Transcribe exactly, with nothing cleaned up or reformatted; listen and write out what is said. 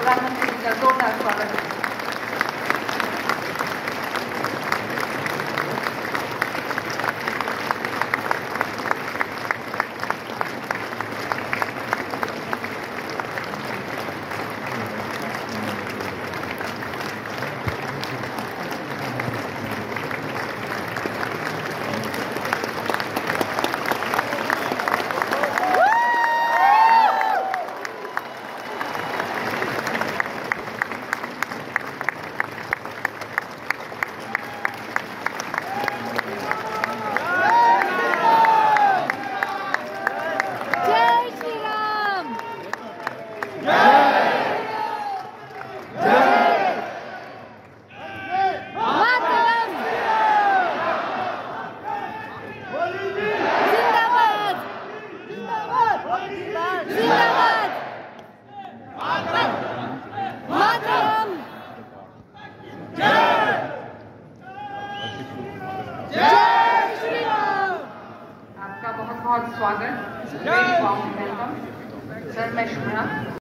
प्रधानमंत्री जी का जोरदार स्वागत है। आपका बहुत बहुत स्वागत। वेलकम सर, मैं शुभ्रा।